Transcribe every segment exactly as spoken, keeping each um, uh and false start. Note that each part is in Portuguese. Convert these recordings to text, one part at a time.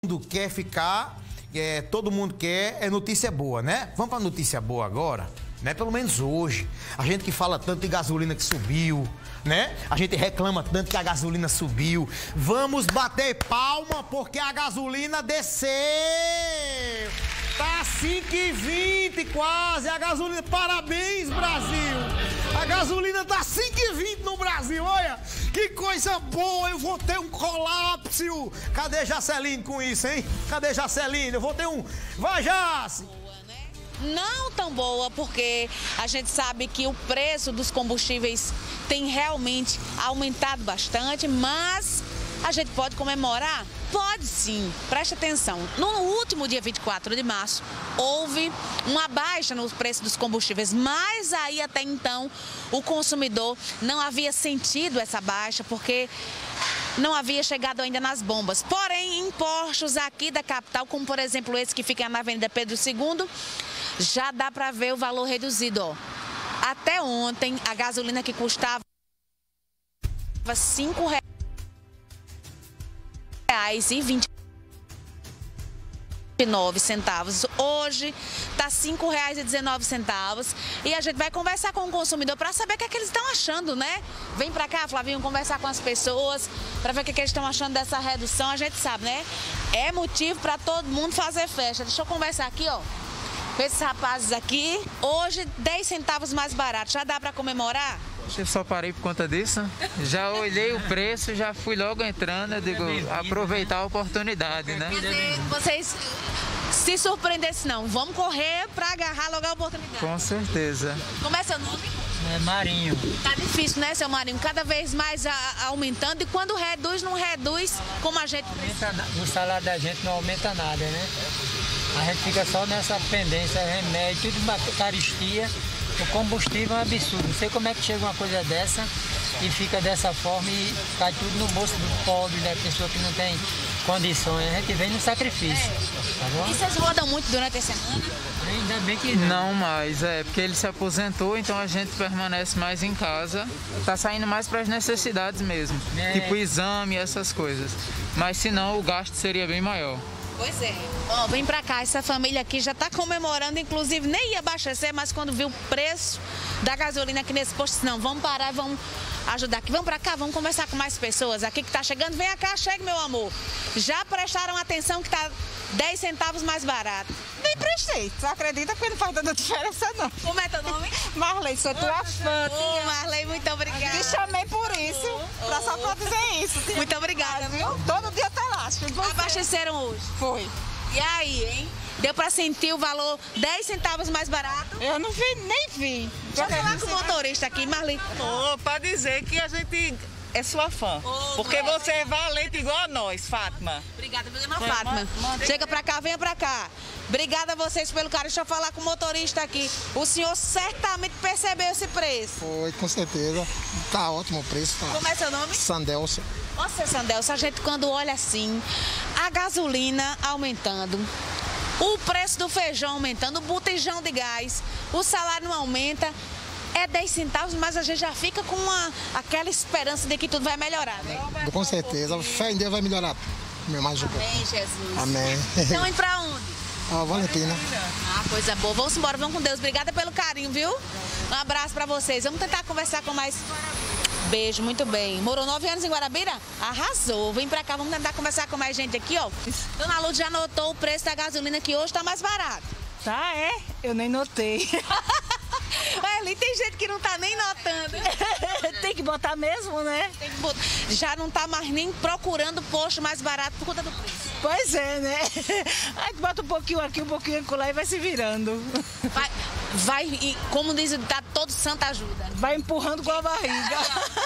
mundo quer ficar, é, todo mundo quer, é notícia boa, né? Vamos para notícia boa agora, né? Pelo menos hoje. A gente que fala tanto de gasolina que subiu, né? A gente reclama tanto que a gasolina subiu. Vamos bater palma porque a gasolina desceu. Tá cinco e vinte quase, a gasolina. Parabéns, Brasil! A gasolina tá cinco e vinte no Brasil, olha! Que coisa boa, eu vou ter um colapso! Cadê Jaceline com isso, hein? Cadê Jaceline? Eu vou ter um... Vai, Jace! Não tão boa, porque a gente sabe que o preço dos combustíveis tem realmente aumentado bastante, mas a gente pode comemorar? Pode sim, preste atenção. No último dia vinte e quatro de março, houve uma baixa no preço dos combustíveis, mas aí até então o consumidor não havia sentido essa baixa, porque não havia chegado ainda nas bombas. Porém, em postos aqui da capital, como por exemplo esse que fica na Avenida Pedro segundo, já dá para ver o valor reduzido, ó. Até ontem, a gasolina que custava cinco reais e vinte e nove centavos. Hoje está cinco reais e dezenove centavos. E a gente vai conversar com o consumidor para saber o que é que eles estão achando, né? Vem para cá, Flavinho, conversar com as pessoas para ver o que, é que eles estão achando dessa redução. A gente sabe, né? É motivo para todo mundo fazer festa. Deixa eu conversar aqui, ó. Com esses rapazes aqui, hoje dez centavos mais barato. Já dá para comemorar? Eu só parei por conta disso. Já olhei o preço, já fui logo entrando. Eu digo, aproveitar a oportunidade, né? Quer dizer, vocês se surpreendessem, não. Vamos correr para agarrar logo a oportunidade. Com certeza. Como é seu nome? É Marinho. Tá difícil, né, seu Marinho? Cada vez mais a, a, aumentando. E quando reduz, não reduz como a gente... Aumenta, o salário da gente não aumenta nada, né? A gente fica só nessa pendência, remédio, tudo uma caristia. O combustível é um absurdo. Não sei como é que chega uma coisa dessa e fica dessa forma e cai tudo no bolso do pobre, da pessoa que não tem condições. A gente vem no sacrifício, tá bom? E vocês rodam muito durante a semana? Ainda bem que não. Não mais, é, porque ele se aposentou, então a gente permanece mais em casa. Tá saindo mais para as necessidades mesmo, É. tipo exame, essas coisas. Mas senão o gasto seria bem maior. Pois é. Ó, vem pra cá, essa família aqui já tá comemorando, inclusive nem ia abastecer, mas quando viu o preço da gasolina aqui nesse posto, disse, não, vamos parar e vamos ajudar aqui. Vamos pra cá, vamos conversar com mais pessoas aqui que tá chegando. Vem cá, chega, meu amor. Já prestaram atenção que tá dez centavos mais barato? Nem prestei. Tu acredita que não faz tanta diferença, não. Como é teu nome? Marley, sou tua fã. Ô, Marley, muito obrigada. Te chamei por isso, pra só pra dizer isso. Muito obrigada, viu? Todo dia tá lá. acho que você- Abasteceram hoje? Foi. E aí, hein? Deu pra sentir o valor dez centavos mais barato? Eu não vi, nem vi. Deixa eu falar com o motorista aqui, Marli. Oh, pra dizer que a gente é sua fã. Oh, porque Marli. você é valente igual a nós, Fátima. Obrigada, meu irmão Fátima. Chega pra cá, venha pra cá. Obrigada a vocês pelo carinho. Deixa eu falar com o motorista aqui. O senhor certamente percebeu esse preço. Foi, com certeza. Tá ótimo o preço. Tá. Como é seu nome? Sandelcio. Nossa, Sandelcio, a gente quando olha assim, a gasolina aumentando, o preço do feijão aumentando, o botijão de gás, o salário não aumenta, é dez centavos, mas a gente já fica com uma, aquela esperança de que tudo vai melhorar, né? Com certeza. Fé em Deus vai melhorar. Meu mais um pouco. Amém, Jesus. Amém. Então, indo pra onde? Ah, Valentina. Ah, coisa boa. Vamos embora, vamos com Deus. Obrigada pelo carinho, viu? Um abraço pra vocês. Vamos tentar conversar com mais... Beijo, muito bem. Morou nove anos em Guarabira? Arrasou. Vem pra cá, vamos tentar conversar com mais gente aqui, ó. Dona Lourdes já notou o preço da gasolina que hoje tá mais barato. Tá, é? Eu nem notei. Olha, ali tem gente que não tá nem notando. Tem que botar mesmo, né? Tem que botar- Já não tá mais nem procurando posto mais barato por conta do preço. Pois é, né? Aí tu bota um pouquinho aqui, um pouquinho lá e vai se virando. Vai, vai e, como diz, tá todo santo ajuda. Vai empurrando com a barriga.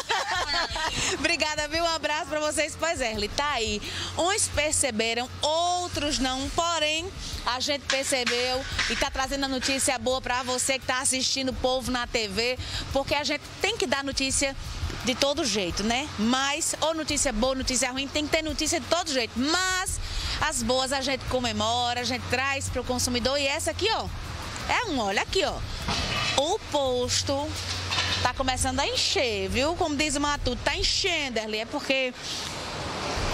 Obrigada, viu? Um abraço pra vocês. Pois é, Erli, tá aí. Uns perceberam, outros não. Porém, a gente percebeu e tá trazendo a notícia boa pra você que tá assistindo o Povo na T V, porque a gente tem que dar notícia de todo jeito, né? Mas, ou notícia boa, notícia ruim, tem que ter notícia de todo jeito. Mas, as boas a gente comemora, a gente traz pro consumidor. E essa aqui, ó, é um, olha aqui, ó. O posto tá começando a encher, viu? Como diz o Matuto, tá enchendo, Erli. É porque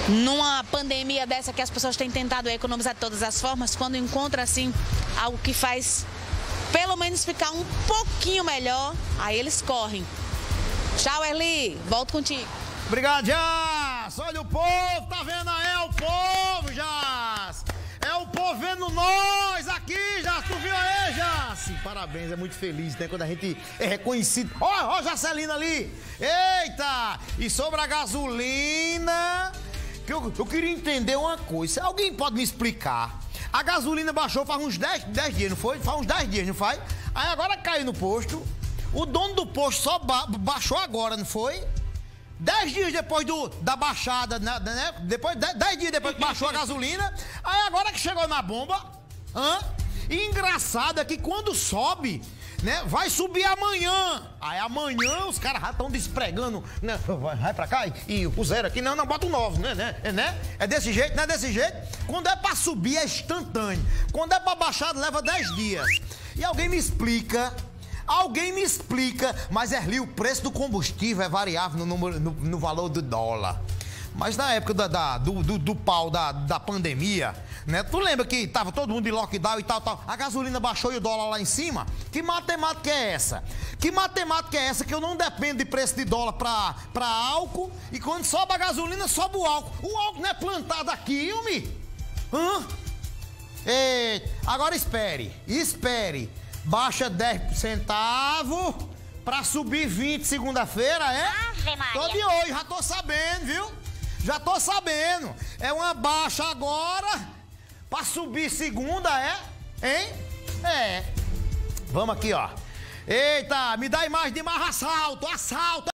Numa pandemia dessa que as pessoas têm tentado economizar de todas as formas, quando encontra assim algo que faz pelo menos ficar um pouquinho melhor, aí eles correm. Tchau, Erli, volto contigo. Obrigado, Jas. Olha o povo, tá vendo aí? É o povo, Jas. É o povo vendo nós aqui, Jas. Tu viu aí, Jas? Parabéns, é muito feliz, né? Quando a gente é reconhecido. Ó, ó, Jacelina ali. Eita! E sobre a gasolina, que eu, eu queria entender uma coisa. Alguém pode me explicar? A gasolina baixou faz uns dez dias, não foi? Faz uns dez dias, não faz? Aí agora caiu no posto. O dono do posto só ba baixou agora, não foi? dez dias depois do, da baixada, né? Depois, dez dias depois que baixou a gasolina. Aí agora que chegou na bomba. Hã? E engraçado é que quando sobe, né? Vai subir amanhã. Aí amanhã os caras já estão despregando, né? Vai pra cá e, e o zero aqui. Não, não, bota o novo, né? né? É, né? É desse jeito, não é desse jeito. Quando é pra subir é instantâneo. Quando é pra baixar leva dez dias. E alguém me explica... Alguém me explica, mas Erli, o preço do combustível é variável no, número, no, no valor do dólar. Mas na época da, da, do, do, do pau da, da pandemia, né? Tu lembra que tava todo mundo em lockdown e tal, tal. A gasolina baixou e o dólar lá em cima? Que matemática é essa? Que matemática é essa que eu não dependo de preço de dólar pra, pra álcool e quando sobe a gasolina, sobe o álcool. O álcool não é plantado aqui, homem? Hã? Ei, agora espere, espere. Baixa dez centavos pra subir vinte segunda-feira, é? Ave Maria. Tô de olho, já tô sabendo, viu? Já tô sabendo. É uma baixa agora pra subir segunda, é? Hein? É. Vamos aqui, ó. Eita, me dá imagem de mais assalto, assalto.